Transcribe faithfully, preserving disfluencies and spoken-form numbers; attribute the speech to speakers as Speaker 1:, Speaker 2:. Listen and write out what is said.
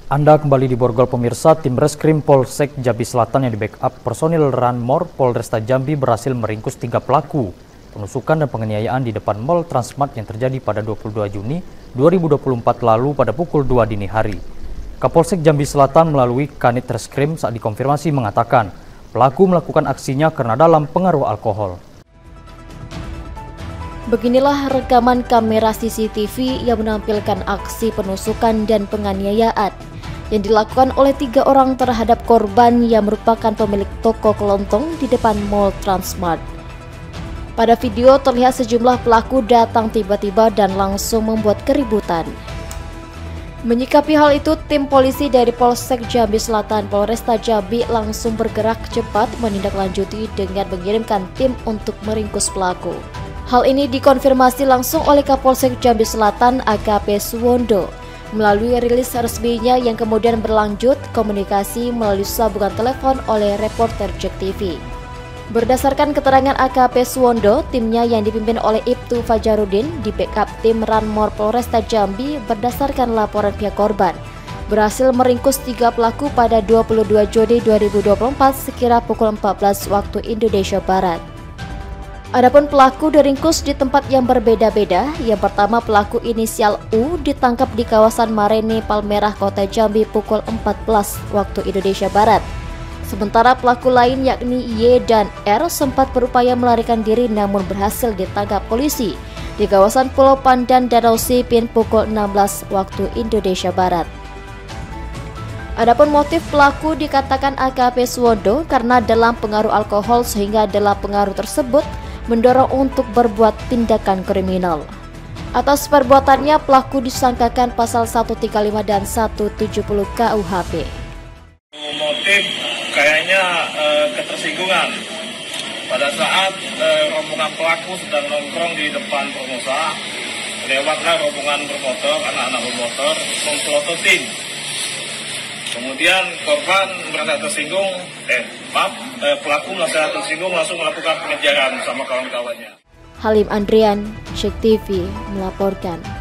Speaker 1: Anda kembali di Borgol pemirsa. Tim Reskrim Polsek Jambi Selatan yang di-backup personil Ranmor Polresta Jambi berhasil meringkus tiga pelaku penusukan dan penganiayaan di depan Mall Transmart yang terjadi pada dua puluh dua Juni dua ribu dua puluh empat lalu pada pukul dua dini hari. Kapolsek Jambi Selatan melalui Kanit Reskrim saat dikonfirmasi mengatakan pelaku melakukan aksinya karena dalam pengaruh alkohol.
Speaker 2: Beginilah rekaman kamera C C T V yang menampilkan aksi penusukan dan penganiayaan yang dilakukan oleh tiga orang terhadap korban yang merupakan pemilik toko kelontong di depan Mall Transmart. Pada video terlihat sejumlah pelaku datang tiba-tiba dan langsung membuat keributan. Menyikapi hal itu, tim polisi dari Polsek Jambi Selatan Polresta Jambi langsung bergerak cepat menindaklanjuti dengan mengirimkan tim untuk meringkus pelaku. Hal ini dikonfirmasi langsung oleh Kapolsek Jambi Selatan A K P Suwondo melalui rilis resminya yang kemudian berlanjut komunikasi melalui sambungan telepon oleh reporter J E K T V. Berdasarkan keterangan A K P Suwondo, timnya yang dipimpin oleh Ibtu Fajarudin di backup tim Ranmor Polresta Jambi berdasarkan laporan pihak korban berhasil meringkus tiga pelaku pada dua puluh dua Juni dua ribu dua puluh empat sekira pukul empat belas waktu Indonesia Barat. Adapun pelaku diringkus di tempat yang berbeda-beda. Yang pertama, pelaku inisial U ditangkap di kawasan Marene Palmerah Kota Jambi pukul empat belas waktu Indonesia Barat. Sementara pelaku lain yakni Y dan R sempat berupaya melarikan diri namun berhasil ditangkap polisi di kawasan Pulau Pandan Danau Sipin pukul enam belas waktu Indonesia Barat. Adapun motif pelaku dikatakan A K P Suwondo karena dalam pengaruh alkohol sehingga dalam pengaruh tersebut mendorong untuk berbuat tindakan kriminal. Atas perbuatannya pelaku disangkakan pasal seratus tiga puluh lima dan seratus tujuh puluh K U H P.
Speaker 3: Motif kayaknya eh, ketersinggungan pada saat eh, rombongan pelaku sedang nongkrong di depan Promosa, lewatlah rombongan bermotor, anak-anak bermotor memplototin. Kemudian korban merasa tersinggung, eh maaf, eh, pelaku merasa tersinggung langsung melakukan pengejaran sama kawan-kawannya.
Speaker 2: Halim Andrian, J E K T V melaporkan.